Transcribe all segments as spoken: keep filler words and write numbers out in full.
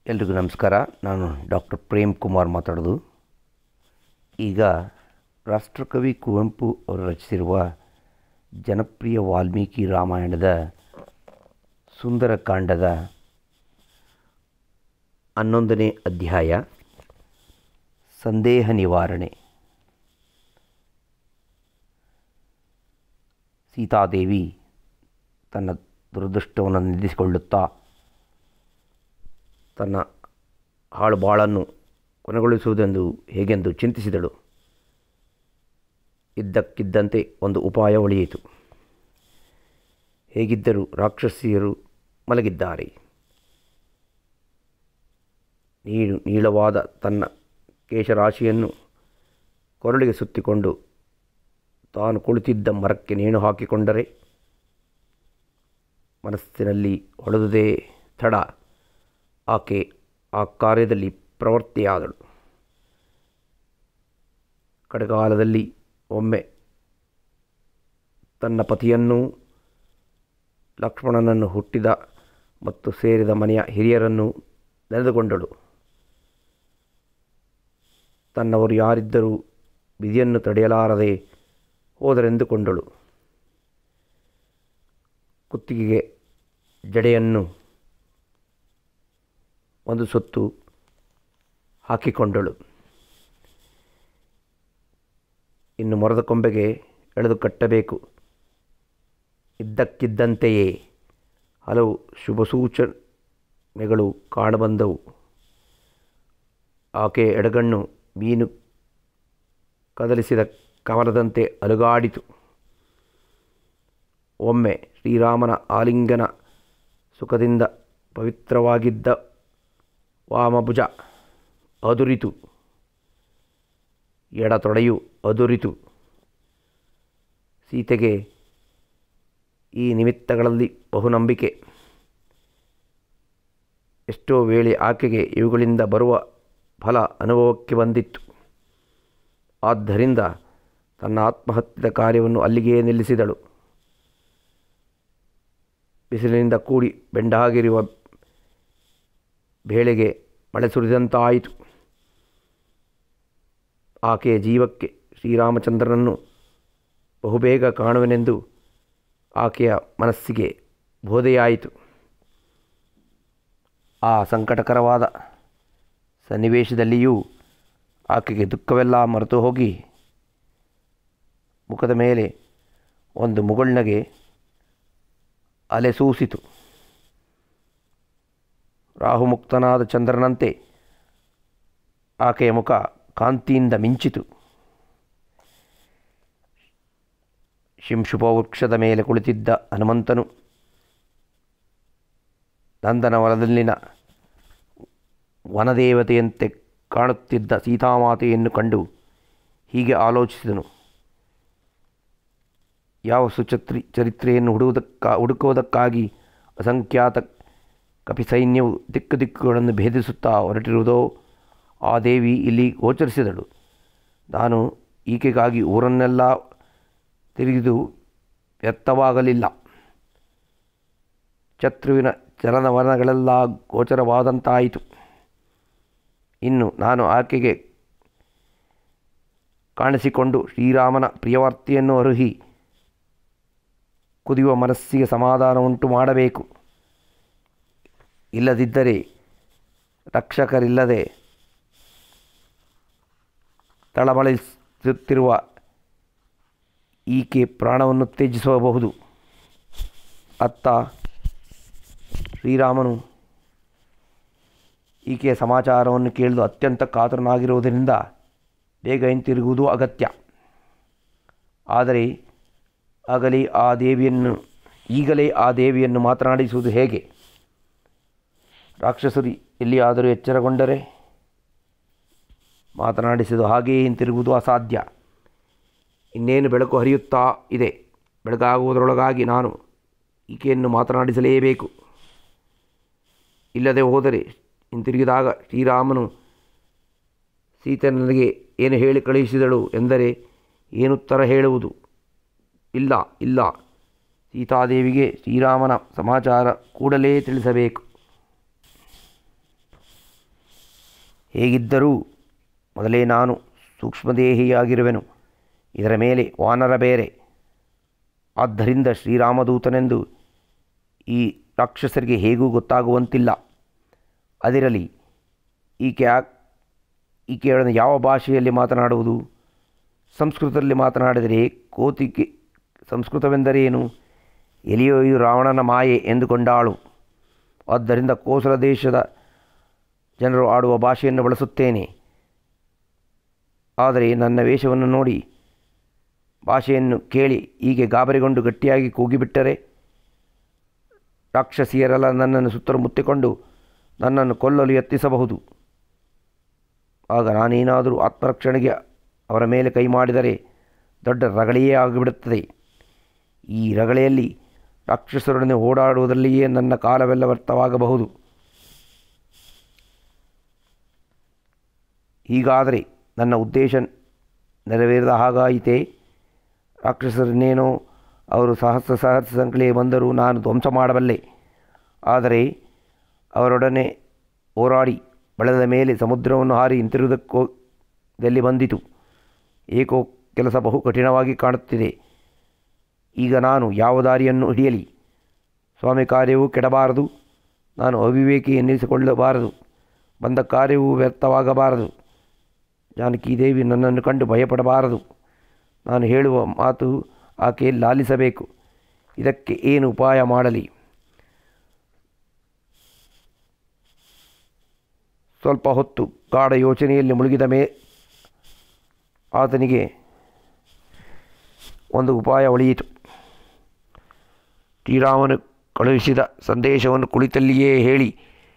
ಎಲ್ರಿಗೂ ನಮಸ್ಕಾರ. ನಾನು ಡಾಕ್ಟರ್ ಪ್ರೇಮ್ ಕುಮಾರ್ ಮಾತಾಡೋದು. ಈಗ ರಾಷ್ಟ್ರಕವಿ ಕುವೆಂಪು ಅವರು ರಚಿಸಿರುವ ಜನಪ್ರಿಯ ವಾಲ್ಮೀಕಿ ರಾಮಾಯಣದ ಸುಂದರಕಾಂಡದ ಹನ್ನೊಂದನೇ ಅಧ್ಯಾಯ ಸಂದೇಹ ನಿವಾರಣೆ. ಸೀತಾದೇವಿ ತನ್ನ ದುರದೃಷ್ಟವನ್ನು ನಿಂದಿಸಿಕೊಳ್ಳುತ್ತಾ ತನ್ನ ಹಾಳು ಬಾಳನ್ನು ಕೊನೆಗೊಳಿಸುವುದೆಂದು ಹೇಗೆಂದು ಚಿಂತಿಸಿದಳು. ಇದ್ದಕ್ಕಿದ್ದಂತೆ ಒಂದು ಉಪಾಯ ಒಳಿಯಿತು. ಹೇಗಿದ್ದರೂ ರಾಕ್ಷಸಿಯರು ಮಲಗಿದ್ದಾರೆ. ನೀಳು ನೀಳವಾದ ತನ್ನ ಕೇಶರಾಶಿಯನ್ನು ಕೊರಳಿಗೆ ಸುತ್ತಿಕೊಂಡು ತಾನು ಕುಳಿತಿದ್ದ ಮರಕ್ಕೆ ನೇಣು ಹಾಕಿಕೊಂಡರೆ ಮನಸ್ಸಿನಲ್ಲಿ ಹೊಳೆದುದೇ ತಡ ಆಕೆ ಆ ಕಾರ್ಯದಲ್ಲಿ ಪ್ರವೃತ್ತಿಯಾದಳು. ಕಡೆಗಾಲದಲ್ಲಿ ಒಮ್ಮೆ ತನ್ನ ಪತಿಯನ್ನೂ ಲಕ್ಷ್ಮಣನನ್ನು ಹುಟ್ಟಿದ ಮತ್ತು ಸೇರಿದ ಮನೆಯ ಹಿರಿಯರನ್ನು ನೆನೆದುಕೊಂಡಳು. ತನ್ನವರು ಯಾರಿದ್ದರೂ ವಿಧಿಯನ್ನು ತಡೆಯಲಾರದೆ ಹೋದರೆಂದುಕೊಂಡಳು. ಕುತ್ತಿಗೆಗೆ ಜಡೆಯನ್ನು ಒಂದು ಸುತ್ತು ಹಾಕಿಕೊಂಡಳು. ಇನ್ನು ಮರದ ಕೊಂಬೆಗೆ ಎಳೆದು ಕಟ್ಟಬೇಕು. ಇದ್ದಕ್ಕಿದ್ದಂತೆಯೇ ಹಲವು ಶುಭ ಸೂಚನೆಗಳು ಕಾಣಬಂದವು. ಆಕೆ ಎಡಗಣ್ಣು ಮೀನು ಕದಲಿಸಿದ ಕಮಲದಂತೆ ಅಲುಗಾಡಿತು. ಒಮ್ಮೆ ಶ್ರೀರಾಮನ ಆಲಿಂಗನ ಸುಖದಿಂದ ಪವಿತ್ರವಾಗಿದ್ದ ವಾಮಭುಜ ಅದುರಿತು. ಎಡತೊಡೆಯು ಅದುರಿತು. ಸೀತೆಗೆ ಈ ನಿಮಿತ್ತಗಳಲ್ಲಿ ಬಹುನಂಬಿಕೆ. ಎಷ್ಟೋ ವೇಳೆ ಆಕೆಗೆ ಇವುಗಳಿಂದ ಬರುವ ಫಲ ಅನುಭವಕ್ಕೆ ಬಂದಿತ್ತು. ಆದ್ದರಿಂದ ತನ್ನ ಆತ್ಮಹತ್ಯದ ಕಾರ್ಯವನ್ನು ಅಲ್ಲಿಗೇ ನಿಲ್ಲಿಸಿದಳು. ಬಿಸಿಲಿನಿಂದ ಕೂಡಿ ಬೆಂಡಾಗಿರುವ ಬೇಳೆಗೆ ಮಳೆ ಸುರಿದಂತಾಯಿತು. ಆಕೆಯ ಜೀವಕ್ಕೆ ಶ್ರೀರಾಮಚಂದ್ರನನ್ನು ಬಹುಬೇಗ ಕಾಣುವೆನೆಂದು ಆಕೆಯ ಮನಸ್ಸಿಗೆ ಬೋಧೆಯಾಯಿತು. ಆ ಸಂಕಟಕರವಾದ ಸನ್ನಿವೇಶದಲ್ಲಿಯೂ ಆಕೆಗೆ ದುಃಖವೆಲ್ಲ ಮರೆತು ಹೋಗಿ ಮುಖದ ಮೇಲೆ ಒಂದು ಮುಗುಳ್ನಗೆ ಅಲೆಸೂಸಿತು. ರಾಹುಮುಕ್ತನಾದ ಚಂದ್ರನಂತೆ ಆಕೆಯ ಮುಖ ಕಾಂತಿಯಿಂದ ಮಿಂಚಿತು. ಶಿಂಶುಪ ವೃಕ್ಷದ ಮೇಲೆ ಕುಳಿತಿದ್ದ ಹನುಮಂತನು ನಂದನವನದಲ್ಲಿನ ವನದೇವತೆಯಂತೆ ಕಾಣುತ್ತಿದ್ದ ಸೀತಾಮಾತೆಯನ್ನು ಕಂಡು ಹೀಗೆ ಆಲೋಚಿಸಿದನು. ಯಾವ ಸುಚತ್ರಿ ಚರಿತ್ರೆಯನ್ನು ಹುಡುವುದಕ್ಕಾ ಹುಡುಕುವುದಕ್ಕಾಗಿ ಅಸಂಖ್ಯಾತ ಕಪಿಸೈನ್ಯವು ದಿಕ್ಕು ದಿಕ್ಕುಗಳನ್ನು ಭೇದಿಸುತ್ತಾ ಹೊರಟಿರುವುದೋ ಆ ದೇವಿ ಇಲ್ಲಿ ಗೋಚರಿಸಿದಳು. ನಾನು ಈಕೆಗಾಗಿ ಊರನ್ನೆಲ್ಲ ತಿರುಗಿದು ವ್ಯರ್ಥವಾಗಲಿಲ್ಲ. ಶತ್ರುವಿನ ಚಲನವಲನಗಳೆಲ್ಲ ಗೋಚರವಾದಂತಾಯಿತು. ಇನ್ನು ನಾನು ಆಕೆಗೆ ಕಾಣಿಸಿಕೊಂಡು ಶ್ರೀರಾಮನ ಪ್ರಿಯವಾರ್ತೆಯನ್ನು ಅರುಹಿ ಕುದಿಯುವ ಮನಸ್ಸಿಗೆ ಸಮಾಧಾನ ಉಂಟು ಮಾಡಬೇಕು. ಇಲ್ಲದಿದ್ದರೆ ರಕ್ಷಕರಿಲ್ಲದೆ ತಳಮಳಿಸುತ್ತಿರುವ ಈಕೆ ಪ್ರಾಣವನ್ನು ತ್ಯಜಿಸಬಹುದು. ಅತ್ತ ಶ್ರೀರಾಮನು ಈಕೆಯ ಸಮಾಚಾರವನ್ನು ಕೇಳಲು ಅತ್ಯಂತ ಕಾತರನಾಗಿರುವುದರಿಂದ ಬೇಗ ಹಿಂತಿರುಗುವುದು ಅಗತ್ಯ. ಆದರೆ ಆಗಲೇ ಆ ದೇವಿಯನ್ನು ಈಗಲೇ ಆ ದೇವಿಯನ್ನು ಮಾತನಾಡಿಸುವುದು ಹೇಗೆ? ರಾಕ್ಷಸರು ಎಲ್ಲಿಯಾದರೂ ಎಚ್ಚರಗೊಂಡರೆ ಮಾತನಾಡಿಸಿದು ಹಾಗೆಯೇ ಹಿಂತಿರುಗುವುದು ಅಸಾಧ್ಯ. ಇನ್ನೇನು ಬೆಳಕು ಹರಿಯುತ್ತಾ ಇದೆ. ಬೆಳಗಾಗುವುದರೊಳಗಾಗಿ ನಾನು ಈಕೆಯನ್ನು ಮಾತನಾಡಿಸಲೇಬೇಕು. ಇಲ್ಲದೆ ಹೋದರೆ ಹಿಂತಿರುಗಿದಾಗ ಶ್ರೀರಾಮನು ಸೀತೆ ನನಗೆ ಏನು ಹೇಳಿ ಕಳುಹಿಸಿದಳು ಎಂದರೆ ಏನುತ್ತರ ಹೇಳುವುದು? ಇಲ್ಲ ಇಲ್ಲ ಸೀತಾದೇವಿಗೆ ಶ್ರೀರಾಮನ ಸಮಾಚಾರ ಕೂಡಲೇ ತಿಳಿಸಬೇಕು. ಹೇಗಿದ್ದರೂ ಮೊದಲೇ ನಾನು ಸೂಕ್ಷ್ಮದೇಹಿಯಾಗಿರುವೆನು, ಇದರ ಮೇಲೆ ವಾನರ ಬೇರೆ. ಆದ್ದರಿಂದ ಶ್ರೀರಾಮದೂತನೆಂದು ಈ ರಾಕ್ಷಸರಿಗೆ ಹೇಗೂ ಗೊತ್ತಾಗುವಂತಿಲ್ಲ. ಅದಿರಲಿ, ಈಕೆ ಈಕೆಯೊಡನೆ ಯಾವ ಭಾಷೆಯಲ್ಲಿ ಮಾತನಾಡುವುದು? ಸಂಸ್ಕೃತದಲ್ಲಿ ಮಾತನಾಡಿದರೆ ಕೋತಿಕೆ ಸಂಸ್ಕೃತವೆಂದರೇನು? ಎಲಿಯೋ ಇದು ರಾವಣನ ಮಾಯೆ ಎಂದುಕೊಂಡಾಳು. ಆದ್ದರಿಂದ ಕೋಸಲ ದೇಶದ ಜನರು ಆಡುವ ಭಾಷೆಯನ್ನು ಬಳಸುತ್ತೇನೆ. ಆದರೆ ನನ್ನ ವೇಷವನ್ನು ನೋಡಿ ಭಾಷೆಯನ್ನು ಕೇಳಿ ಹೀಗೆ ಗಾಬರಿಗೊಂಡು ಗಟ್ಟಿಯಾಗಿ ಕೂಗಿಬಿಟ್ಟರೆ ರಾಕ್ಷಸಿಯರೆಲ್ಲ ನನ್ನನ್ನು ಸುತ್ತಲೂ ಮುತ್ತಿಕೊಂಡು ನನ್ನನ್ನು ಕೊಲ್ಲಲು ಯತ್ನಿಸಬಹುದು. ಆಗ ನಾನೇನಾದರೂ ಆತ್ಮರಕ್ಷಣೆಗೆ ಅವರ ಮೇಲೆ ಕೈ ಮಾಡಿದರೆ ದೊಡ್ಡ ರಗಳೆಯೇ ಆಗಿಬಿಡುತ್ತದೆ. ಈ ರಗಳೆಯಲ್ಲಿ ರಾಕ್ಷಸರೊಡನೆ ಓಡಾಡುವುದರಲ್ಲಿಯೇ ನನ್ನ ಕಾಲವೆಲ್ಲ ವ್ಯರ್ಥವಾಗಬಹುದು. ಹೀಗಾದರೆ ನನ್ನ ಉದ್ದೇಶ ನೆರವೇರಿದ ಹಾಗಾಯಿತೇ? ರಾಕ್ಷಸರನ್ನೇನೋ ಅವರು ಸಹಸ್ರ ಸಹಸ್ರ ಸಂಖ್ಯೆಗೆ ಬಂದರೂ ನಾನು ಧ್ವಂಸ ಮಾಡಬಲ್ಲೆ. ಆದರೆ ಅವರೊಡನೆ ಹೋರಾಡಿ ಬೆಳೆದ ಮೇಲೆ ಸಮುದ್ರವನ್ನು ಹಾರಿ ಹಿಂತಿರುವುದಕ್ಕೋದಲ್ಲಿ ಬಂದಿತು. ಏಕೋ ಕೆಲಸ ಬಹು ಕಠಿಣವಾಗಿ ಕಾಣುತ್ತಿದೆ. ಈಗ ನಾನು ಯಾವ ದಾರಿಯನ್ನು ಹಿಡಿಯಲಿ? ಸ್ವಾಮಿ ಕಾರ್ಯವೂ ಕೆಡಬಾರದು, ನಾನು ಅವಿವೇಕಿ ಎನ್ನಿಸಿಕೊಳ್ಳಬಾರದು, ಬಂದ ಕಾರ್ಯವೂ ವ್ಯರ್ಥವಾಗಬಾರದು. ಜಾನಕೀದೇವಿ ನನ್ನನ್ನು ಕಂಡು ಭಯಪಡಬಾರದು. ನಾನು ಹೇಳುವ ಮಾತು ಆಕೆ ಲಾಲಿಸಬೇಕು. ಇದಕ್ಕೆ ಏನು ಉಪಾಯ ಮಾಡಲಿ? ಸ್ವಲ್ಪ ಹೊತ್ತು ಗಾಢ ಯೋಚನೆಯಲ್ಲಿ ಮುಳುಗಿದ ಮೇ ಆತನಿಗೆ ಒಂದು ಉಪಾಯ ಒಳೆಯಿತು. ಶ್ರೀರಾಮನು ಕಳುಹಿಸಿದ ಸಂದೇಶವನ್ನು ಕುಳಿತಲ್ಲಿಯೇ ಹೇಳಿ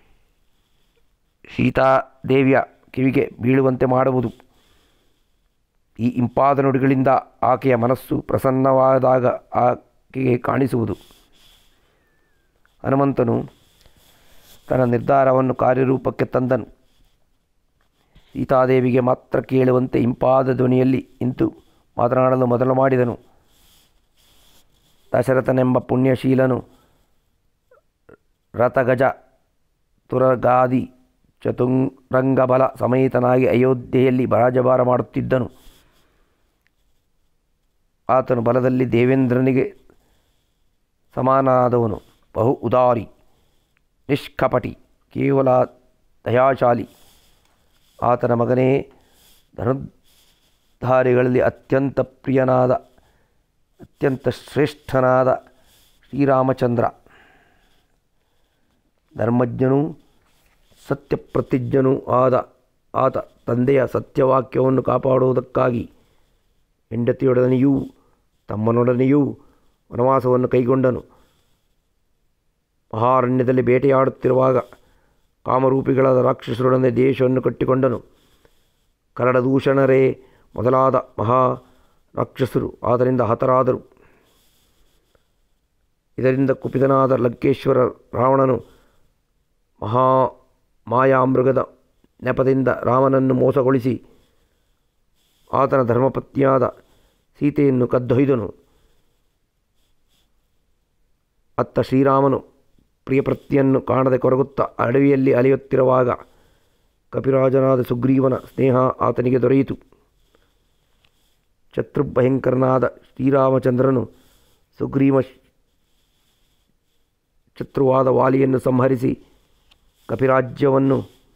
ಸೀತಾದೇವಿಯ ಕಿವಿಗೆ ಬೀಳುವಂತೆ ಮಾಡುವುದು. ಈ ಇಂಪಾದ ನುಡಿಗಳಿಂದ ಆಕೆಯ ಮನಸ್ಸು ಪ್ರಸನ್ನವಾದಾಗ ಆಕೆಗೆ ಕಾಣಿಸುವುದು. ಹನುಮಂತನು ತನ್ನ ನಿರ್ಧಾರವನ್ನು ಕಾರ್ಯರೂಪಕ್ಕೆ ತಂದನು. ಸೀತಾದೇವಿಗೆ ಮಾತ್ರ ಕೇಳುವಂತೆ ಇಂಪಾದ ಧ್ವನಿಯಲ್ಲಿ ಇಂತು ಮಾತನಾಡಲು ಮೊದಲು ಮಾಡಿದನು. ದಶರಥನೆಂಬ ಪುಣ್ಯಶೀಲನು ರಥಗಜ ತುರಗಾದಿ ಚತುರಂಗಬಲ ಸಮೇತನಾಗಿ ಅಯೋಧ್ಯೆಯಲ್ಲಿ ರಾಜಭಾರ ಮಾಡುತ್ತಿದ್ದನು. ಆತನು ಬಲದಲ್ಲಿ ದೇವೇಂದ್ರನಿಗೆ ಸಮಾನಾದವನು, ಬಹು ಉದಾರಿ, ನಿಷ್ಕಪಟಿ, ಕೇವಲ ದಯಾಶಾಲಿ. ಆತನ ಮಗನೇ ಧನುರ್ಧಾರಿಗಳಲ್ಲಿ ಅತ್ಯಂತ ಪ್ರಿಯನಾದ ಅತ್ಯಂತ ಶ್ರೇಷ್ಠನಾದ ಶ್ರೀರಾಮಚಂದ್ರ. ಧರ್ಮಜ್ಞನೂ ಸತ್ಯಪ್ರತಿಜ್ಞನೂ ಆದ ಆತ ತಂದೆಯ ಸತ್ಯವಾಕ್ಯವನ್ನು ಕಾಪಾಡುವುದಕ್ಕಾಗಿ ಹೆಂಡತಿಯೊಡನೆಯೂ ತಮ್ಮನೊಡನೆಯೂ ವನವಾಸವನ್ನು ಕೈಗೊಂಡನು. ಮಹಾರಣ್ಯದಲ್ಲಿ ಬೇಟೆಯಾಡುತ್ತಿರುವಾಗ ಕಾಮರೂಪಿಗಳಾದ ರಾಕ್ಷಸರೊಡನೆ ದೇಶವನ್ನು ಕಟ್ಟಿಕೊಂಡನು. ಕರಡದೂಷಣರೇ ಮೊದಲಾದ ಮಹಾ ರಾಕ್ಷಸರು ಆದ್ದರಿಂದ ಹತರಾದರು. ಇದರಿಂದ ಕುಪಿತನಾದ ಲಂಕೇಶ್ವರ ರಾವಣನು ಮಹಾ ಮಾಯಾಮೃಗದ ನೆಪದಿಂದ ರಾಮನನ್ನು ಮೋಸಗೊಳಿಸಿ ಆತನ ಧರ್ಮಪತ್ನಿಯಾದ ಸೀತೆಯನ್ನು ಕದ್ದೊಯ್ದನು. ಅತ್ತ ಶ್ರೀರಾಮನು ಪ್ರಿಯಪತ್ನಿಯನ್ನು ಕಾಣದೆ ಕೊರಗುತ್ತಾ ಅಡವಿಯಲ್ಲಿ ಅಲೆಯುತ್ತಿರುವಾಗ ಕಪಿರಾಜನಾದ ಸುಗ್ರೀವನ ಸ್ನೇಹ ಆತನಿಗೆ ದೊರೆಯಿತು. ಶತ್ರುಭಯಂಕರನಾದ ಶ್ರೀರಾಮಚಂದ್ರನು ಸುಗ್ರೀವ ಶತ್ರುವಾದ ವಾಲಿಯನ್ನು ಸಂಹರಿಸಿ ಕಪಿರಾಜ್ಯವನ್ನು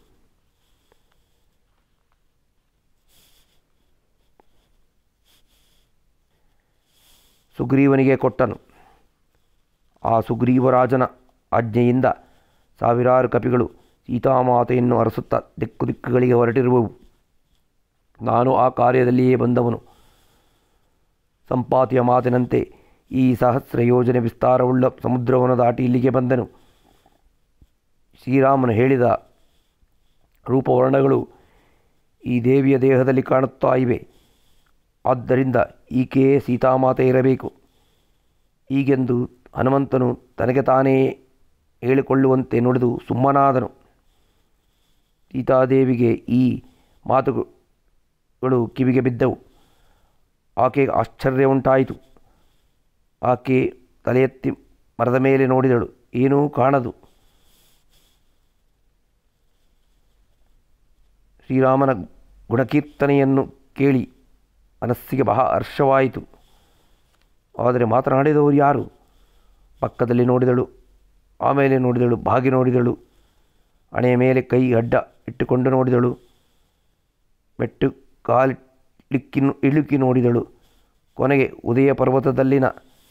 ಸುಗ್ರೀವನಿಗೆ ಕೊಟ್ಟನು. ಆ ಸುಗ್ರೀವರಾಜನ ಆಜ್ಞೆಯಿಂದ ಸಾವಿರಾರು ಕಪಿಗಳು ಸೀತಾಮಾತೆಯನ್ನು ಅರಸುತ್ತಾ ದಿಕ್ಕು ದಿಕ್ಕುಗಳಿಗೆ ಹೊರಟಿರುವವು. ನಾನು ಆ ಕಾರ್ಯದಲ್ಲಿಯೇ ಬಂದವನು. ಸಂಪಾತಿಯ ಮಾತಿನಂತೆ ಈ ಸಹಸ್ರ ಯೋಜನೆ ವಿಸ್ತಾರವುಳ್ಳ ಸಮುದ್ರವನ್ನು ದಾಟಿ ಇಲ್ಲಿಗೆ ಬಂದನು. ಶ್ರೀರಾಮನು ಹೇಳಿದ ರೂಪವರ್ಣಗಳು ಈ ದೇವಿಯ ದೇಹದಲ್ಲಿ ಕಾಣುತ್ತಾ ಇವೆ. ಆದ್ದರಿಂದ ಈಕೆಯೇ ಸೀತಾಮಾತೆ ಇರಬೇಕು. ಹೀಗೆಂದು ಹನುಮಂತನು ತನಗೆ ತಾನೇ ಹೇಳಿಕೊಳ್ಳುವಂತೆ ನುಡಿದು ಸುಮ್ಮನಾದನು. ಸೀತಾದೇವಿಗೆ ಈ ಮಾತುಗಳು ಕಿವಿಗೆ ಬಿದ್ದವು. ಆಕೆಗೆ ಆಶ್ಚರ್ಯ ಉಂಟಾಯಿತು. ಆಕೆ ತಲೆ ಎತ್ತಿ ಮರದ ಮೇಲೆ ನೋಡಿದಳು. ಏನೂ ಕಾಣದು. ಶ್ರೀರಾಮನ ಗುಣಕೀರ್ತನೆಯನ್ನು ಕೇಳಿ ಮನಸ್ಸಿಗೆ ಬಹಳ ಹರ್ಷವಾಯಿತು. ಆದರೆ ಮಾತನಾಡಿದವರು ಯಾರು? ಪಕ್ಕದಲ್ಲಿ ನೋಡಿದಳು, ಆಮೇಲೆ ನೋಡಿದಳು, ಬಾಗಿ ನೋಡಿದಳು, ಹಣೆಯ ಮೇಲೆ ಕೈ ಅಡ್ಡ ಇಟ್ಟುಕೊಂಡು ನೋಡಿದಳು, ಮೆಟ್ಟು ಕಾಲಿಕ್ಕಿ ಇಳುಕಿ ನೋಡಿದಳು. ಕೊನೆಗೆ ಉದಯ ಪರ್ವತದಲ್ಲಿನ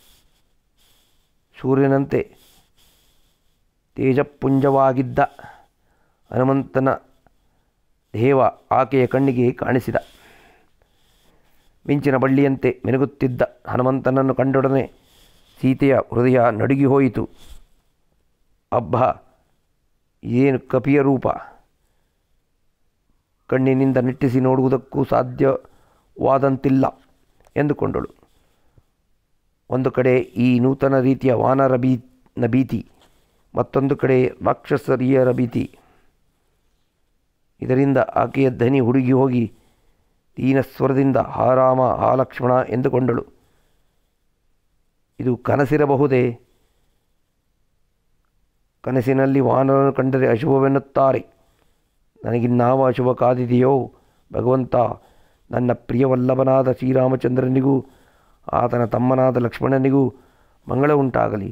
ಸೂರ್ಯನಂತೆ ತೇಜಪುಂಜವಾಗಿದ್ದ ಹನುಮಂತನ ದೇವ ಆಕೆಯ ಕಣ್ಣಿಗೆ ಕಾಣಿಸಿದ. ಮಿಂಚಿನ ಬಳ್ಳಿಯಂತೆ ಮಿನುಗುತ್ತಿದ್ದ ಹನುಮಂತನನ್ನು ಕಂಡೊಡನೆ ಸೀತೆಯ ಹೃದಯ ನಡುಗಿ ಹೋಯಿತು. ಅಬ್ಬ, ಏನು ಕಪಿಯ ರೂಪ! ಕಣ್ಣಿನಿಂದ ನಿಟ್ಟಿಸಿ ನೋಡುವುದಕ್ಕೂ ಸಾಧ್ಯವಾದಂತಿಲ್ಲ ಎಂದುಕೊಂಡಳು. ಒಂದು ಕಡೆ ಈ ನೂತನ ರೀತಿಯ ವಾನರ ಬೀನ ಭೀತಿ, ಮತ್ತೊಂದು ಕಡೆ ರಾಕ್ಷಸರಿಯರ ಭೀತಿ. ಇದರಿಂದ ಆಕೆಯ ಧ್ವನಿ ಹುಡುಗಿ ಹೋಗಿ ದೀನಸ್ವರದಿಂದ ಹಾ ರಾಮ, ಹಾ ಲಕ್ಷ್ಮಣ ಎಂದುಕೊಂಡಳು. ಇದು ಕನಸಿರಬಹುದೇ? ಕನಸಿನಲ್ಲಿ ವಾನರನ್ನು ಕಂಡರೆ ಅಶುಭವೆನ್ನುತ್ತಾರೆ. ನನಗಿನ್ನಾವ ಅಶುಭ ಕಾದಿದೆಯೋ ಭಗವಂತ? ನನ್ನ ಪ್ರಿಯವಲ್ಲಭನಾದ ಶ್ರೀರಾಮಚಂದ್ರನಿಗೂ ಆತನ ತಮ್ಮನಾದ ಲಕ್ಷ್ಮಣನಿಗೂ ಮಂಗಳ ಉಂಟಾಗಲಿ.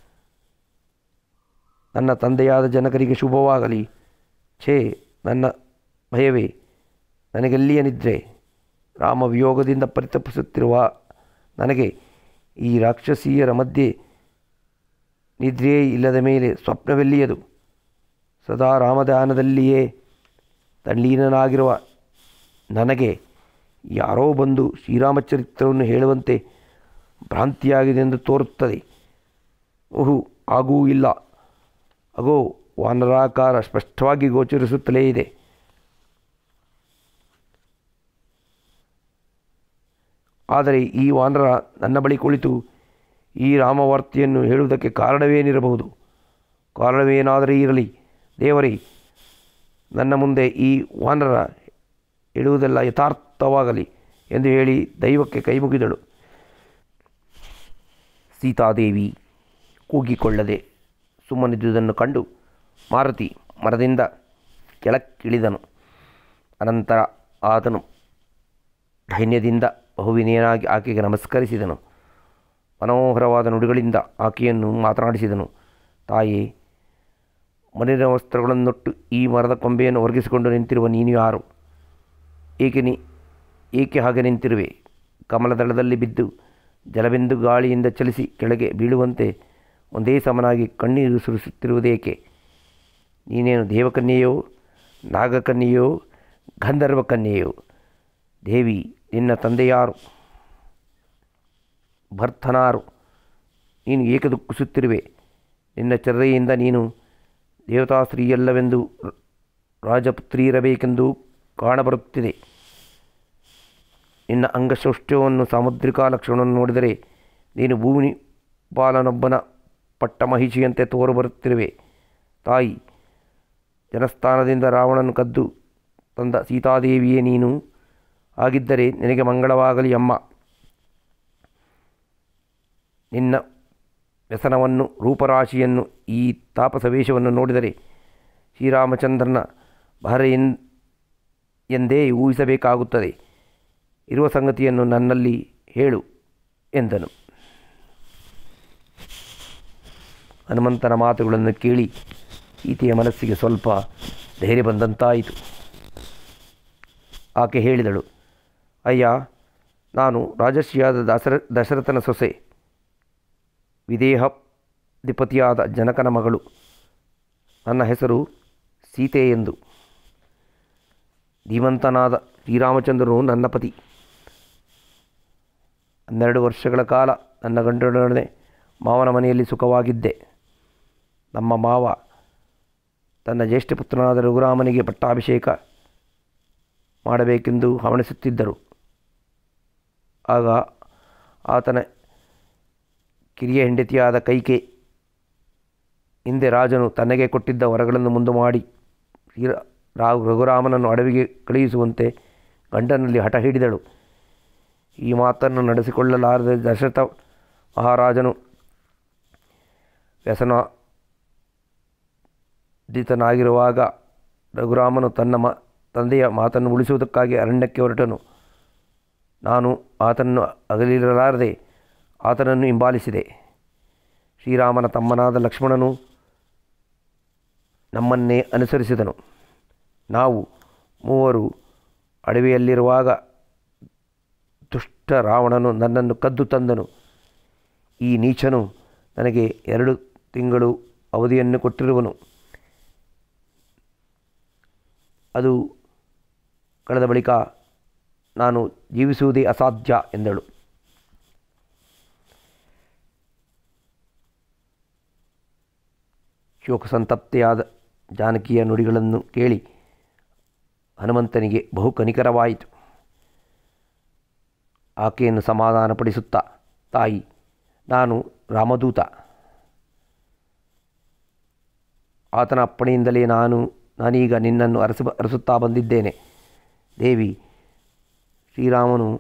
ನನ್ನ ತಂದೆಯಾದ ಜನಕರಿಗೆ ಶುಭವಾಗಲಿ. ಛೇ, ನನ್ನ ಭಯವೇ, ನನಗೆಲ್ಲಿಯ ನಿದ್ರೆ? ರಾಮ ವಿಯೋಗದಿಂದ ಪರಿತಪಿಸುತ್ತಿರುವ ನನಗೆ ಈ ರಾಕ್ಷಸೀಯರ ಮಧ್ಯೆ ನಿದ್ರೆಯೇ ಇಲ್ಲದ ಮೇಲೆ ಸ್ವಪ್ನವೆಲ್ಲಿಯದು? ಸದಾ ರಾಮಧ್ಯಾನದಲ್ಲಿಯೇ ತಲ್ಲೀನನಾಗಿರುವ ನನಗೆ ಯಾರೋ ಬಂದು ಶ್ರೀರಾಮಚರಿತ್ರವನ್ನು ಹೇಳುವಂತೆ ಭ್ರಾಂತಿಯಾಗಿದೆ ಎಂದು ತೋರುತ್ತದೆ. ಓಹು, ಆಗೂ ಇಲ್ಲ. ಅಗೋ, ವಾನರಾಕಾರ ಸ್ಪಷ್ಟವಾಗಿ ಗೋಚರಿಸುತ್ತಲೇ ಇದೆ. ಆದರೆ ಈ ವಾನರ ನನ್ನ ಬಳಿ ಕುಳಿತು ಈ ರಾಮವಾರ್ತೆಯನ್ನು ಹೇಳುವುದಕ್ಕೆ ಕಾರಣವೇನಿರಬಹುದು? ಕಾರಣವೇನಾದರೂ ಇರಲಿ ದೇವರೇ, ನನ್ನ ಮುಂದೆ ಈ ವಾನರ ಹೇಳುವುದೆಲ್ಲ ಯಥಾರ್ಥವಾಗಲಿ ಎಂದು ಹೇಳಿ ದೈವಕ್ಕೆ ಕೈಮುಗಿದಳು. ಸೀತಾದೇವಿ ಕೂಗಿಕೊಳ್ಳದೆ ಸುಮ್ಮನಿದ್ದುದನ್ನು ಕಂಡು ಮಾರುತಿ ಮರದಿಂದ ಕೆಳಕ್ಕಿಳಿದನು. ಅನಂತರ ಆತನು ಧೈನ್ಯದಿಂದ ಬಹುವಿನಯನಾಗಿ ಆಕೆಗೆ ನಮಸ್ಕರಿಸಿದನು. ಮನೋಹರವಾದ ನುಡಿಗಳಿಂದ ಆಕೆಯನ್ನು ಮಾತನಾಡಿಸಿದನು. ತಾಯೇ, ಮನಿನ ವಸ್ತ್ರಗಳನ್ನೊಟ್ಟು ಈ ಮರದ ಕೊಂಬೆಯನ್ನು ಒರಗಿಸಿಕೊಂಡು ನಿಂತಿರುವ ನೀನು ಯಾರು? ಏಕೆ ನೀ ಏಕೆ ಹಾಗೆ ನಿಂತಿರುವೆ? ಕಮಲದಳದಲ್ಲಿ ಬಿದ್ದು ಜಲಬಿಂದು ಗಾಳಿಯಿಂದ ಚಲಿಸಿ ಕೆಳಗೆ ಬೀಳುವಂತೆ ಒಂದೇ ಸಮನಾಗಿ ಕಣ್ಣೀರು ಸುರಿಸುತ್ತಿರುವುದೇಕೆ? ನೀನೇನು ದೇವಕನ್ಯೆಯೋ, ನಾಗಕನ್ಯೆಯೋ, ಗಂಧರ್ವ ಕನ್ಯೆಯೋ? ದೇವಿ, ನಿನ್ನ ತಂದೆಯಾರು? ಭರ್ತನಾರು? ನೀನು ಏಕೆ ದುಃಖಿಸುತ್ತಿರುವೆ? ನಿನ್ನ ಚರ್ಯೆಯಿಂದ ನೀನು ದೇವತಾಸ್ತ್ರೀಯಲ್ಲವೆಂದು ರಾಜಪುತ್ರಿಯಿರಬೇಕೆಂದು ಕಾಣಬರುತ್ತಿದೆ. ನಿನ್ನ ಅಂಗಸೌಷ್ಠ್ಯವನ್ನು, ಸಾಮುದ್ರಿಕಾ ಲಕ್ಷಣವನ್ನು ನೋಡಿದರೆ ನೀನು ಭೂಮಿ ಬಾಲನೊಬ್ಬನ ಪಟ್ಟಮಹಿಷಿಯಂತೆ ತೋರುಬರುತ್ತಿರುವೆ. ತಾಯಿ, ಜನಸ್ಥಾನದಿಂದ ರಾವಣನು ಕದ್ದು ತಂದ ಸೀತಾದೇವಿಯೇ ನೀನು ಆಗಿದ್ದರೆ ನಿನಗೆ ಮಂಗಳವಾಗಲಿ ಅಮ್ಮ. ನಿನ್ನ ವ್ಯಸನವನ್ನು, ರೂಪರಾಶಿಯನ್ನು, ಈ ತಾಪಸವೇಷವನ್ನು ನೋಡಿದರೆ ಶ್ರೀರಾಮಚಂದ್ರನ ಬಹರೆ ಎಂದೇ ಊಹಿಸಬೇಕಾಗುತ್ತದೆ. ಇರುವ ಸಂಗತಿಯನ್ನು ನನ್ನಲ್ಲಿ ಹೇಳು ಎಂದನು. ಹನುಮಂತನ ಮಾತುಗಳನ್ನು ಕೇಳಿ ಸೀತೆಯ ಮನಸ್ಸಿಗೆ ಸ್ವಲ್ಪ ಧೈರ್ಯ ಬಂದಂತಾಯಿತು. ಆಕೆ ಹೇಳಿದಳು, ಅಯ್ಯ, ನಾನು ರಾಜರ್ಷಿಯಾದ ದಶರ ದಶರಥನ ಸೊಸೆ, ವಿದೇಹಾಧಿಪತಿಯಾದ ಜನಕನ ಮಗಳು. ನನ್ನ ಹೆಸರು ಸೀತೆ ಎಂದು. ಧೀಮಂತನಾದ ಶ್ರೀರಾಮಚಂದ್ರನು ನನ್ನ ಪತಿ. ಹನ್ನೆರಡು ವರ್ಷಗಳ ಕಾಲ ನನ್ನ ಗಂಡನೊಡನೆ ಮಾವನ ಮನೆಯಲ್ಲಿ ಸುಖವಾಗಿದ್ದೆ. ನಮ್ಮ ಮಾವ ತನ್ನ ಜ್ಯೇಷ್ಠಪುತ್ರನಾದ ರಘುರಾಮನಿಗೆ ಪಟ್ಟಾಭಿಷೇಕ ಮಾಡಬೇಕೆಂದು ಹವಣಿಸುತ್ತಿದ್ದರು. ಆಗ ಆತನ ಕಿರಿಯ ಹೆಂಡತಿಯಾದ ಕೈಕೆ ಹಿಂದೆ ರಾಜನು ತನಗೆ ಕೊಟ್ಟಿದ್ದ ವರಗಳನ್ನು ಮುಂದು ಮಾಡಿ ಶ್ರೀ ರಾ ರಘುರಾಮನನ್ನು ಅಡವಿಗೆ ಕಳುಹಿಸುವಂತೆ ಗಂಡನಲ್ಲಿ ಹಠ ಹಿಡಿದಳು. ಈ ಮಾತನ್ನು ನಡೆಸಿಕೊಳ್ಳಲಾರದೆ ದಶರಥ ಮಹಾರಾಜನು ವ್ಯಸನಾದಿತನಾಗಿರುವಾಗ ರಘುರಾಮನು ತನ್ನ ಮ ತಂದೆಯ ಮಾತನ್ನು ಉಳಿಸುವುದಕ್ಕಾಗಿ ಅರಣ್ಯಕ್ಕೆ ಹೊರಟನು. ನಾನು ಆತನನ್ನು ಅಗಲಿರಲಾರದೆ ಆತನನ್ನು ಹಿಂಬಾಲಿಸಿದೆ. ಶ್ರೀರಾಮನ ತಮ್ಮನಾದ ಲಕ್ಷ್ಮಣನು ನಮ್ಮನ್ನೇ ಅನುಸರಿಸಿದನು. ನಾವು ಮೂವರು ಅಡವಿಯಲ್ಲಿರುವಾಗ ದುಷ್ಟ ರಾವಣನು ನನ್ನನ್ನು ಕದ್ದು ತಂದನು. ಈ ನೀಚನು ನನಗೆ ಎರಡು ತಿಂಗಳು ಅವಧಿಯನ್ನು ಕೊಟ್ಟಿರುವನು. ಅದು ಕಳೆದ ಬಳಿಕ ನಾನು ಜೀವಿಸುವುದೇ ಅಸಾಧ್ಯ ಎಂದಳು. ಶೋಕಸಂತಪ್ತೆಯಾದ ಜಾನಕಿಯ ನುಡಿಗಳನ್ನು ಕೇಳಿ ಹನುಮಂತನಿಗೆ ಬಹು ಕನಿಕರವಾಯಿತು. ಆಕೆಯನ್ನು ಸಮಾಧಾನಪಡಿಸುತ್ತಾ, ತಾಯಿ, ನಾನು ರಾಮದೂತ. ಆತನ ಅಪ್ಪಣೆಯಿಂದಲೇ ನಾನು ನಾನೀಗ ನಿನ್ನನ್ನು ಅರಸ ಅರಸುತ್ತಾ ಬಂದಿದ್ದೇನೆ. ದೇವಿ, ಶ್ರೀರಾಮನು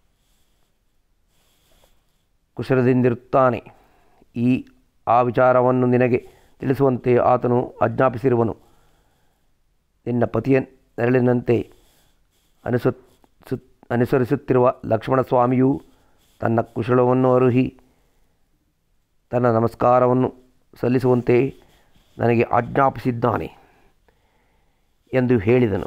ಕುಶಲದಿಂದಿರುತ್ತಾನೆ. ಈ ಆ ವಿಚಾರವನ್ನು ನಿನಗೆ ತಿಳಿಸುವಂತೆ ಆತನು ಆಜ್ಞಾಪಿಸಿರುವನು. ನಿನ್ನ ಪತಿಯ ನೆರಳಿನಂತೆ ಅನುಸ ಅನುಸರಿಸುತ್ತಿರುವ ಲಕ್ಷ್ಮಣಸ್ವಾಮಿಯು ತನ್ನ ಕುಶಲವನ್ನು ಅರುಹಿ ತನ್ನ ನಮಸ್ಕಾರವನ್ನು ಸಲ್ಲಿಸುವಂತೆ ನನಗೆ ಆಜ್ಞಾಪಿಸಿದ್ದಾನೆ ಎಂದು ಹೇಳಿದನು.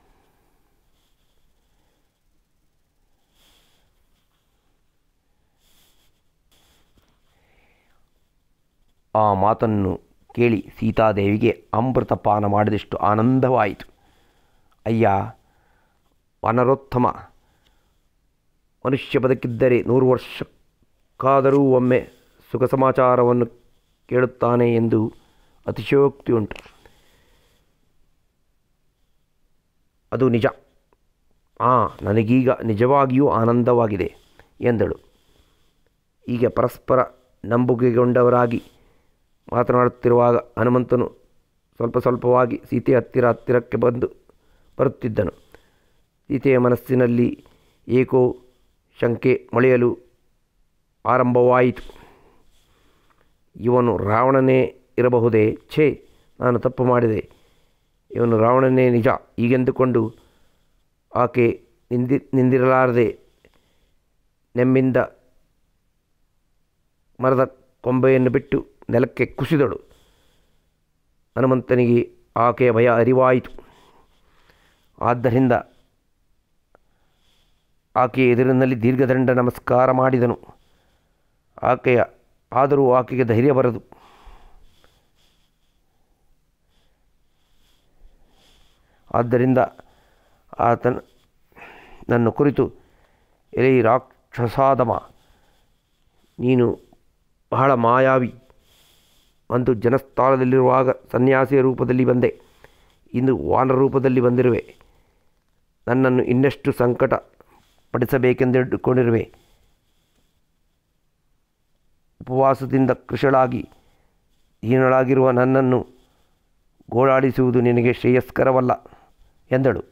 ಆ ಮಾತನ್ನು ಕೇಳಿ ಸೀತಾದೇವಿಗೆ ಅಮೃತಪಾನ ಮಾಡಿದಷ್ಟು ಆನಂದವಾಯಿತು. ಅಯ್ಯ ವಾನರೋತ್ತಮ, ಮನುಷ್ಯ ಬದುಕಿದ್ದರೆ ನೂರು ವರ್ಷಕ್ಕಾದರೂ ಒಮ್ಮೆ ಸುಖ ಸಮಾಚಾರವನ್ನು ಕೇಳುತ್ತಾನೆ ಎಂದು ಅತಿಶಯೋಕ್ತಿಯುಂಟು. ಅದು ನಿಜ. ಆ ನನಗೀಗ ನಿಜವಾಗಿಯೂ ಆನಂದವಾಗಿದೆ ಎಂದಳು. ಹೀಗೆ ಪರಸ್ಪರ ನಂಬುಗೆಗೊಂಡವರಾಗಿ ಮಾತನಾಡುತ್ತಿರುವಾಗ ಹನುಮಂತನು ಸ್ವಲ್ಪ ಸ್ವಲ್ಪವಾಗಿ ಸೀತೆಯ ಹತ್ತಿರ ಹತ್ತಿರಕ್ಕೆ ಬಂದು ಬರುತ್ತಿದ್ದನು. ಸೀತೆಯ ಮನಸ್ಸಿನಲ್ಲಿ ಏಕೋ ಶಂಕೆ ಮೊಳೆಯಲು ಆರಂಭವಾಯಿತು. ಇವನು ರಾವಣನೇ ಇರಬಹುದೇ? ಛೇ, ನಾನು ತಪ್ಪು ಮಾಡಿದೆ. ಇವನು ರಾವಣನೇ ನಿಜ ಹೀಗೆಂದುಕೊಂಡು ಆಕೆ ನಿಂದಿ ನಿಂದಿರಲಾರದೆ ನೆಮ್ಮಿಂದ ಮರದ ಕೊಂಬೆಯನ್ನು ಬಿಟ್ಟು ನೆಲಕ್ಕೆ ಕುಸಿದಳು. ಹನುಮಂತನಿಗೆ ಆಕೆಯ ಭಯ ಅರಿವಾಯಿತು. ಆದ್ದರಿಂದ ಆಕೆಯ ಎದುರಿನಲ್ಲಿ ದೀರ್ಘದಂಡ ನಮಸ್ಕಾರ ಮಾಡಿದನು. ಆಕೆಯ ಆದರೂ ಆಕೆಗೆ ಧೈರ್ಯ ಬರದು. ಆದ್ದರಿಂದ ಆತನ ನನ್ನ ಕುರಿತು, ಎಲೈ ರಾಕ್ಷಸಾದಮ, ನೀನು ಬಹಳ ಮಾಯಾವಿ. ಒಂದು ಜನಸ್ಥಾನದಲ್ಲಿರುವಾಗ ಸನ್ಯಾಸಿಯ ರೂಪದಲ್ಲಿ ಬಂದೆ, ಇಂದು ವಾನರ ರೂಪದಲ್ಲಿ ಬಂದಿರುವೆ. ನನ್ನನ್ನು ಇನ್ನೆಷ್ಟು ಸಂಕಟ ಪಡಿಸಬೇಕೆಂದಿಟ್ಟುಕೊಂಡಿರುವೆ. ಉಪವಾಸದಿಂದ ಕೃಶಳಾಗಿ ದೀನಳಾಗಿರುವ ನನ್ನನ್ನು ಗೋಳಾಡಿಸುವುದು ನಿನಗೆ ಶ್ರೇಯಸ್ಕರವಲ್ಲ ಎಂದಳು.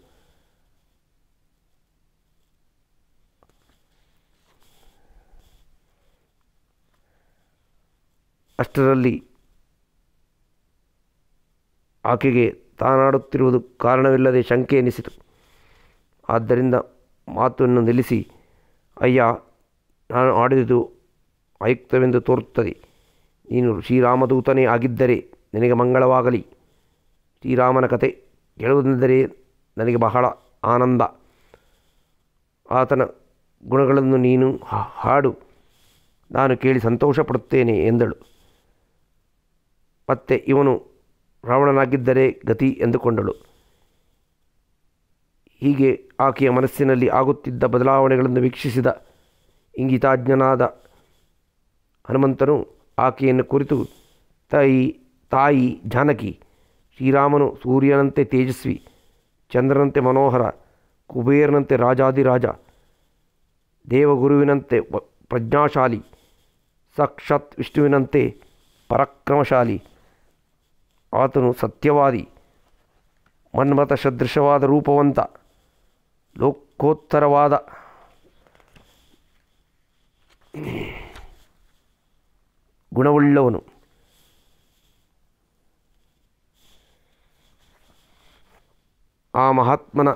ಅಷ್ಟರಲ್ಲಿ ಆಕೆಗೆ ತಾನಾಡುತ್ತಿರುವುದು ಕಾರಣವಿಲ್ಲದೆ ಶಂಕೆ ಎನಿಸಿತು. ಆದ್ದರಿಂದ ಮಾತನ್ನು ನಿಲ್ಲಿಸಿ, ಅಯ್ಯ, ನಾನು ಆಡಿದುದು ಆಯುಕ್ತವೆಂದು ತೋರುತ್ತದೆ. ನೀನು ಶ್ರೀರಾಮದೂತನೇ ಆಗಿದ್ದರೆ ನಿನಗೆ ಮಂಗಳವಾಗಲಿ. ಶ್ರೀರಾಮನ ಕತೆ ಕೇಳುವುದೆಂದರೆ ನನಗೆ ಬಹಳ ಆನಂದ. ಆತನ ಗುಣಗಳನ್ನು ನೀನು ಹಾಡು, ನಾನು ಕೇಳಿ ಸಂತೋಷಪಡುತ್ತೇನೆ ಎಂದಳು. ಮತ್ತೆ ಇವನು ರಾವಣನಾಗಿದ್ದರೆ ಗತಿ ಎಂದುಕೊಂಡಳು. ಹೀಗೆ ಆಕೆಯ ಮನಸ್ಸಿನಲ್ಲಿ ಆಗುತ್ತಿದ್ದ ಬದಲಾವಣೆಗಳನ್ನು ವೀಕ್ಷಿಸಿದ ಇಂಗಿತಾಜ್ಞನಾದ ಹನುಮಂತನು ಆಕೆಯನ್ನು ಕುರಿತು, ತಾಯಿ ತಾಯಿ ಜಾನಕಿ, ಶ್ರೀರಾಮನು ಸೂರ್ಯನಂತೆ ತೇಜಸ್ವಿ, ಚಂದ್ರನಂತೆ ಮನೋಹರ, ಕುಬೇರನಂತೆ ರಾಜಾದಿರಾಜ, ದೇವಗುರುವಿನಂತೆ ಪ್ರಜ್ಞಾಶಾಲಿ, ಸಾಕ್ಷಾತ್ ವಿಷ್ಣುವಿನಂತೆ ಪರಾಕ್ರಮಶಾಲಿ. ಆತನು ಸತ್ಯವಾದಿ, ಮನ್ಮಥ ಸದೃಶವಾದ ರೂಪವಂತ, ಲೋಕೋತ್ತರವಾದ ಗುಣವುಳ್ಳವನು. ಆ ಮಹಾತ್ಮನ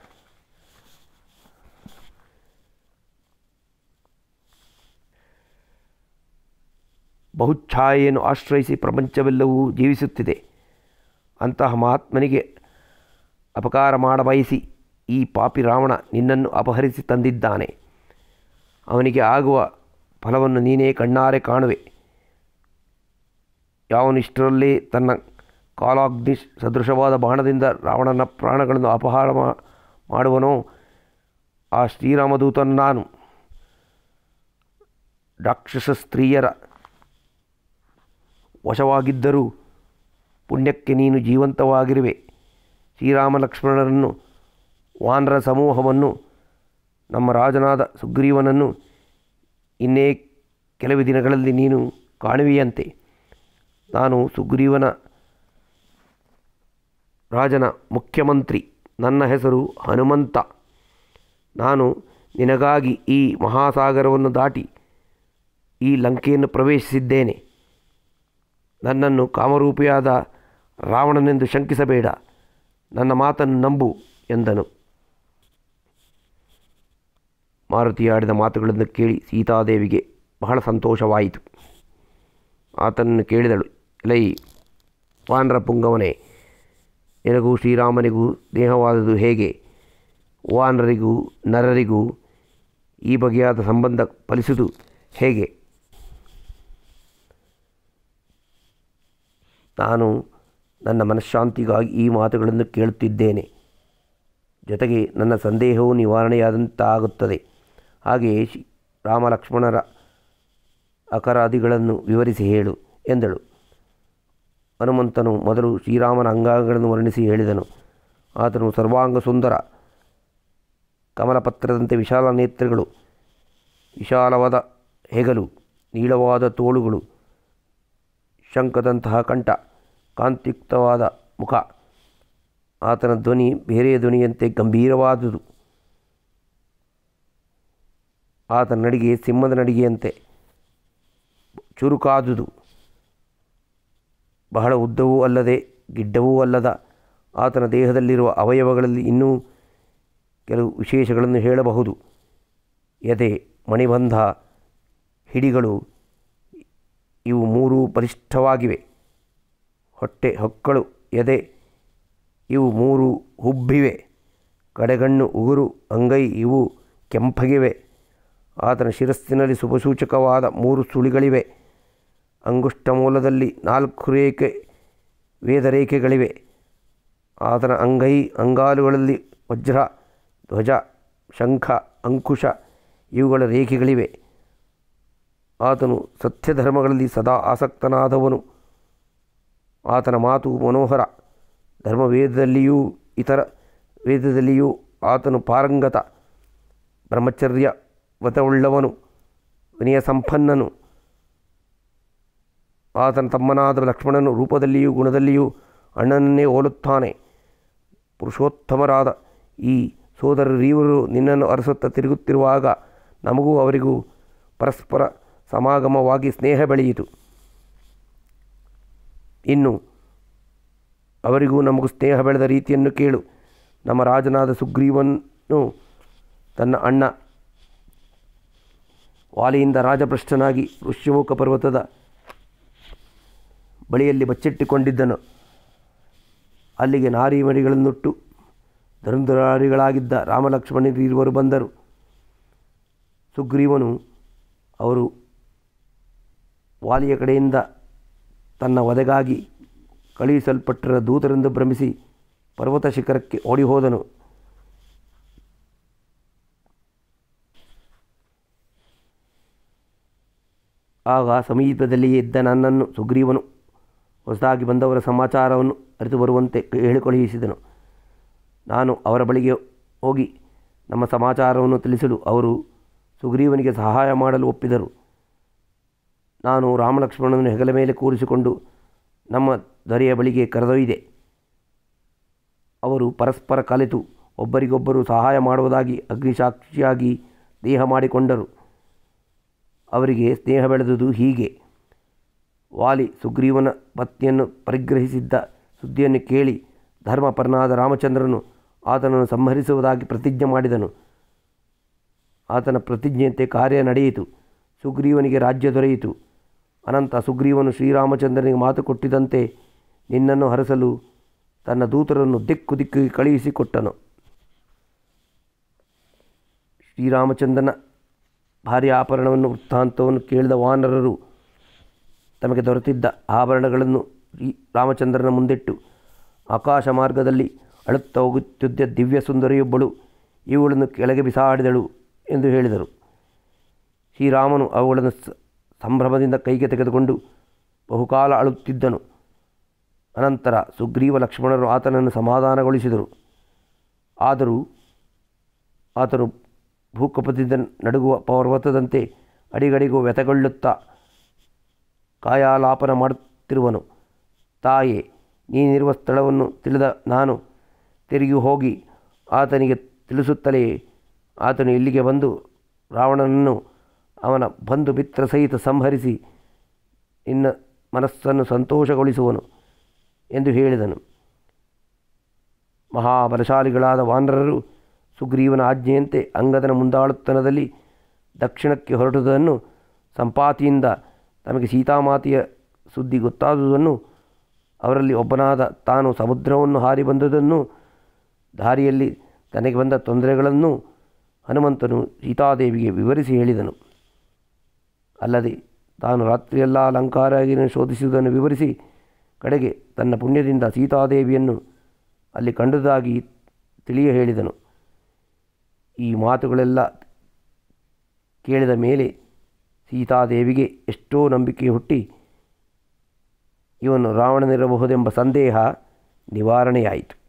ಬಹುಚ್ಛಾಯೆಯನ್ನು ಆಶ್ರಯಿಸಿ ಪ್ರಪಂಚವೆಲ್ಲವೂ ಜೀವಿಸುತ್ತಿದೆ. ಅಂತಹ ಮಹಾತ್ಮನಿಗೆ ಅಪಕಾರ ಮಾಡಬಯಸಿ ಈ ಪಾಪಿ ರಾವಣ ನಿನ್ನನ್ನು ಅಪಹರಿಸಿ ತಂದಿದ್ದಾನೆ. ಅವನಿಗೆ ಆಗುವ ಫಲವನ್ನು ನೀನೇ ಕಣ್ಣಾರೆ ಕಾಣುವೆ. ಯಾವನಿಷ್ಟರಲ್ಲೇ ತನ್ನ ಕಾಲಾಗ್ನಿ ಸದೃಶವಾದ ಬಾಣದಿಂದ ರಾವಣನ ಪ್ರಾಣಗಳನ್ನು ಅಪಹಾರ ಮಾಡುವನೋ ಆ ಶ್ರೀರಾಮದೂತನು ನಾನು. ರಾಕ್ಷಸ ಸ್ತ್ರೀಯರ ವಶವಾಗಿದ್ದರೂ ಪುಣ್ಯಕ್ಕೆ ನೀನು ಜೀವಂತವಾಗಿರುವೆ. ಶ್ರೀರಾಮ ಲಕ್ಷ್ಮಣರನ್ನು, ವಾನರ ಸಮೂಹವನ್ನು, ನಮ್ಮ ರಾಜನಾದ ಸುಗ್ರೀವನನ್ನು ಇನ್ನೇ ಕೆಲವು ದಿನಗಳಲ್ಲಿ ನೀನು ಕಾಣುವಿಯಂತೆ. ನಾನು ಸುಗ್ರೀವನ ರಾಜನ ಮುಖ್ಯಮಂತ್ರಿ. ನನ್ನ ಹೆಸರು ಹನುಮಂತ. ನಾನು ನಿನಗಾಗಿ ಈ ಮಹಾಸಾಗರವನ್ನು ದಾಟಿ ಈ ಲಂಕೆಯನ್ನು ಪ್ರವೇಶಿಸಿದ್ದೇನೆ. ನನ್ನನ್ನು ಕಾಮರೂಪಿಯಾದ ರಾವಣನೆಂದು ಶಂಕಿಸಬೇಡ, ನನ್ನ ಮಾತನ್ನು ನಂಬು ಎಂದನು. ಮಾರುತಿ ಆಡಿದ ಮಾತುಗಳನ್ನು ಕೇಳಿ ಸೀತಾದೇವಿಗೆ ಬಹಳ ಸಂತೋಷವಾಯಿತು. ಆತನನ್ನು ಕೇಳಿದಳು, ಎಲೈ ವಾನರ ಪುಂಗವನೇ, ನಿನಗೂ ಶ್ರೀರಾಮನಿಗೂ ಸ್ನೇಹವಾದುದು ಹೇಗೆ? ವಾನರರಿಗೂ ನರರಿಗೂ ಈ ಬಗೆಯಾದ ಸಂಬಂಧ ಫಲಿಸುವುದು ಹೇಗೆ? ನಾನು ನನ್ನ ಮನಃಶಾಂತಿಗಾಗಿ ಈ ಮಾತುಗಳನ್ನು ಕೇಳುತ್ತಿದ್ದೇನೆ. ಜೊತೆಗೆ ನನ್ನ ಸಂದೇಹವು ನಿವಾರಣೆಯಾದಂತಾಗುತ್ತದೆ. ಹಾಗೆಯೇ ರಾಮ ಲಕ್ಷ್ಮಣರ ಅಪರಾಧಿಗಳನ್ನು ವಿವರಿಸಿ ಹೇಳು ಎಂದಳು. ಹನುಮಂತನು ಮೊದಲು ಶ್ರೀರಾಮನ ಅಂಗಾಂಗಗಳನ್ನು ವರ್ಣಿಸಿ ಹೇಳಿದನು. ಆತನು ಸರ್ವಾಂಗ ಸುಂದರ, ಕಮಲಪತ್ರದಂತೆ ವಿಶಾಲ ನೇತ್ರಗಳು, ವಿಶಾಲವಾದ ಹೆಗಲು, ನೀಳವಾದ ತೋಳುಗಳು, ಶಂಖದಂತಹ ಕಂಠ, ಕಾಂತಿಯುಕ್ತವಾದ ಮುಖ. ಆತನ ಧ್ವನಿ ಬೇರೆಯ ಧ್ವನಿಯಂತೆ ಗಂಭೀರವಾದುದು. ಆತನ ನಡಿಗೆ ಸಿಂಹದ ನಡಿಗೆಯಂತೆ ಚುರುಕಾದುದು. ಬಹಳ ಉದ್ದವೂ ಅಲ್ಲದೆ ಗಿಡ್ಡವೂ ಅಲ್ಲದ ಆತನ ದೇಹದಲ್ಲಿರುವ ಅವಯವಗಳಲ್ಲಿ ಇನ್ನೂ ಕೆಲವು ವಿಶೇಷಗಳನ್ನು ಹೇಳಬಹುದು. ಎದೆ, ಮಣಿಬಂಧ, ಹಿಡಿಗಳು ಇವು ಮೂರೂ ಬಲಿಷ್ಠವಾಗಿವೆ. ಹೊಟ್ಟೆ, ಹೊಕ್ಕಳು, ಎದೆ ಇವು ಮೂರು ಹುಬ್ಬಿವೆ. ಕಡೆಗಣ್ಣು, ಉಗುರು, ಅಂಗೈ ಇವು ಕೆಂಪಗಿವೆ. ಆತನ ಶಿರಸ್ಸಿನಲ್ಲಿ ಶುಭಸೂಚಕವಾದ ಮೂರು ಸುಳಿಗಳಿವೆ. ಅಂಗುಷ್ಟ ಮೂಲದಲ್ಲಿ ನಾಲ್ಕು ರೇಖೆ ವೇದರೇಖೆಗಳಿವೆ. ಆತನ ಅಂಗೈ ಅಂಗಾಲುಗಳಲ್ಲಿ ವಜ್ರ, ಧ್ವಜ, ಶಂಖ, ಅಂಕುಶ ಇವುಗಳ ರೇಖೆಗಳಿವೆ. ಆತನು ಸತ್ಯಧರ್ಮಗಳಲ್ಲಿ ಸದಾ ಆಸಕ್ತನಾದವನು. ಆತನ ಮಾತು ಮನೋಹರ. ಧರ್ಮವೇದದಲ್ಲಿಯೂ ಇತರ ವೇದದಲ್ಲಿಯೂ ಆತನು ಪಾರಂಗತ. ಬ್ರಹ್ಮಚರ್ಯ ವ್ರತವುಳ್ಳವನು, ವಿನಯ ಸಂಪನ್ನನು. ಆತನ ತಮ್ಮನಾದ ಲಕ್ಷ್ಮಣನು ರೂಪದಲ್ಲಿಯೂ ಗುಣದಲ್ಲಿಯೂ ಅಣ್ಣನನ್ನೇ ಹೋಲುತ್ತಾನೆ. ಪುರುಷೋತ್ತಮರಾದ ಈ ಸೋದರರಿವರು ನಿನ್ನನ್ನು ಅರಸುತ್ತಾ ತಿರುಗುತ್ತಿರುವಾಗ ನಮಗೂ ಅವರಿಗೂ ಪರಸ್ಪರ ಸಮಾಗಮವಾಗಿ ಸ್ನೇಹ ಬೆಳೆಯಿತು. ಇನ್ನು ಅವರಿಗೂ ನಮಗೂ ಸ್ನೇಹ ಬೆಳೆದ ರೀತಿಯನ್ನು ಕೇಳು. ನಮ್ಮ ರಾಜನಾದ ಸುಗ್ರೀವನು ತನ್ನ ಅಣ್ಣ ವಾಲಿಯಿಂದ ರಾಜಭ್ರಷ್ಟನಾಗಿ ಋಷ್ಯಮುಖ ಪರ್ವತದ ಬಳಿಯಲ್ಲಿ ಬಚ್ಚಿಟ್ಟುಕೊಂಡಿದ್ದನು. ಅಲ್ಲಿಗೆ ನಾರಿಮಣಿಗಳನ್ನುಟ್ಟು ಧನುರ್ಧಾರಿಗಳಾಗಿದ್ದ ರಾಮಲಕ್ಷ್ಮಣರಿರುವರು ಬಂದರು. ಸುಗ್ರೀವನು ಅವರು ವಾಲಿಯ ಕಡೆಯಿಂದ ತನ್ನ ವಧೆಗಾಗಿ ಕಳುಹಿಸಲ್ಪಟ್ಟರ ದೂತರೆಂದು ಭ್ರಮಿಸಿ ಪರ್ವತ ಶಿಖರಕ್ಕೆ ಓಡಿ ಹೋದನು. ಆಗ ಸಮೀಪದಲ್ಲಿಯೇ ಇದ್ದ ನನ್ನನ್ನು ಸುಗ್ರೀವನು ಹೊಸದಾಗಿ ಬಂದವರ ಸಮಾಚಾರವನ್ನು ಅರಿತು ಬರುವಂತೆ ಹೇಳಿ ಕಳುಹಿಸಿದನು. ನಾನು ಅವರ ಬಳಿಗೆ ಹೋಗಿ ನಮ್ಮ ಸಮಾಚಾರವನ್ನು ತಿಳಿಸಲು ಅವರು ಸುಗ್ರೀವನಿಗೆ ಸಹಾಯ ಮಾಡಲು ಒಪ್ಪಿದರು. ನಾನು ರಾಮಲಕ್ಷ್ಮಣನನ್ನು ಹೆಗಲ ಮೇಲೆ ಕೂರಿಸಿಕೊಂಡು ನಮ್ಮ ದೊರೆಯ ಬಳಿಗೆ ಕರೆದೊಯ್ದೆ. ಅವರು ಪರಸ್ಪರ ಕಲಿತು ಒಬ್ಬರಿಗೊಬ್ಬರು ಸಹಾಯ ಮಾಡುವುದಾಗಿ ಅಗ್ನಿಸಾಕ್ಷಿಯಾಗಿ ದೇಹ ಮಾಡಿಕೊಂಡರು. ಅವರಿಗೆ ಸ್ನೇಹ ಬೆಳೆದುದು ಹೀಗೆ. ವಾಲಿ ಸುಗ್ರೀವನ ಪತ್ನಿಯನ್ನು ಪರಿಗ್ರಹಿಸಿದ್ದ ಸುದ್ದಿಯನ್ನು ಕೇಳಿ ಧರ್ಮಪರನಾದ ರಾಮಚಂದ್ರನು ಆತನನ್ನು ಸಂಹರಿಸುವುದಾಗಿ ಪ್ರತಿಜ್ಞೆ ಮಾಡಿದನು. ಆತನ ಪ್ರತಿಜ್ಞೆಯಂತೆ ಕಾರ್ಯ ನಡೆಯಿತು. ಸುಗ್ರೀವನಿಗೆ ರಾಜ್ಯ ದೊರೆಯಿತು. ಅನಂತ ಸುಗ್ರೀವನು ಶ್ರೀರಾಮಚಂದ್ರನಿಗೆ ಮಾತು ಕೊಟ್ಟಿದ್ದಂತೆ ನಿನ್ನನ್ನು ಹರಸಲು ತನ್ನ ದೂತರನ್ನು ದಿಕ್ಕು ದಿಕ್ಕಿಗೆ ಕಳುಹಿಸಿಕೊಟ್ಟನು. ಶ್ರೀರಾಮಚಂದ್ರನ ಭಾರ್ಯ ಆಭರಣವನ್ನು ವೃತ್ತಾಂತವನ್ನು ಕೇಳಿದ ವಾನರರು ತಮಗೆ ದೊರೆತಿದ್ದ ಆಭರಣಗಳನ್ನು ರಾಮಚಂದ್ರನ ಮುಂದಿಟ್ಟು, ಆಕಾಶ ಮಾರ್ಗದಲ್ಲಿ ಅಳುತ್ತಾ ಹೋಗುತ್ತಿದ್ದ ದಿವ್ಯ ಸುಂದರಿಯೊಬ್ಬಳು ಇವುಗಳನ್ನು ಕೆಳಗೆ ಬಿಸಾಡಿದಳು ಎಂದು ಹೇಳಿದರು. ಶ್ರೀರಾಮನು ಅವುಗಳನ್ನು ಸಂಭ್ರಮದಿಂದ ಕೈಗೆ ತೆಗೆದುಕೊಂಡು ಬಹುಕಾಲ ಅಳುತ್ತಿದ್ದನು. ಅನಂತರ ಸುಗ್ರೀವ ಲಕ್ಷ್ಮಣರು ಆತನನ್ನು ಸಮಾಧಾನಗೊಳಿಸಿದರು. ಆದರೂ ಆತನು ಭೂಕಂಪದಿಂದ ನಡುಗುವ ಪರ್ವತದಂತೆ ಅಡಿಗಡಿಗೂ ವ್ಯಥೆಗೊಳ್ಳುತ್ತಾ ಕಾಯಾಲಾಪನ ಮಾಡುತ್ತಿರುವನು. ತಾಯೇ, ನೀನಿರುವ ಸ್ಥಳವನ್ನು ತಿಳಿದ ನಾನು ತಿರುಗಿ ಹೋಗಿ ಆತನಿಗೆ ತಿಳಿಸುತ್ತಲೇ ಆತನು ಇಲ್ಲಿಗೆ ಬಂದು ರಾವಣನನ್ನು ಅವನ ಬಂಧು ಮಿತ್ರ ಸಹಿತ ಸಂಹರಿಸಿ ನಿನ್ನ ಮನಸ್ಸನ್ನು ಸಂತೋಷಗೊಳಿಸುವನು ಎಂದು ಹೇಳಿದನು. ಮಹಾಬಲಶಾಲಿಗಳಾದ ವಾನರರು ಸುಗ್ರೀವನ ಆಜ್ಞೆಯಂತೆ ಅಂಗದನ ಮುಂದಾಳುತನದಲ್ಲಿ ದಕ್ಷಿಣಕ್ಕೆ ಹೊರಟುದನ್ನು, ಸಂಪಾತಿಯಿಂದ ತಮಗೆ ಸೀತಾಮಾತೆಯ ಸುದ್ದಿ ಗೊತ್ತಾದುದನ್ನು, ಅವರಲ್ಲಿ ಒಬ್ಬನಾದ ತಾನು ಸಮುದ್ರವನ್ನು ಹಾರಿ ಬಂದುದನ್ನು, ದಾರಿಯಲ್ಲಿ ತನಗೆ ಬಂದ ತೊಂದರೆಗಳನ್ನು ಹನುಮಂತನು ಸೀತಾದೇವಿಗೆ ವಿವರಿಸಿ ಹೇಳಿದನು. ಅಲ್ಲದೆ ತಾನು ರಾತ್ರಿಯೆಲ್ಲ ಲಂಕಾರಾಗಿನ ಶೋಧಿಸುವುದನ್ನು ವಿವರಿಸಿ ಕಡೆಗೆ ತನ್ನ ಪುಣ್ಯದಿಂದ ಸೀತಾದೇವಿಯನ್ನು ಅಲ್ಲಿ ಕಂಡುದಾಗಿ ತಿಳಿಯ ಹೇಳಿದನು. ಈ ಮಾತುಗಳೆಲ್ಲ ಕೇಳಿದ ಮೇಲೆ ಸೀತಾದೇವಿಗೆ ಎಷ್ಟೋ ನಂಬಿಕೆ ಹುಟ್ಟಿ ಇವನು ರಾವಣನಿರಬಹುದೆಂಬ ಸಂದೇಹ ನಿವಾರಣೆಯಾಯಿತು.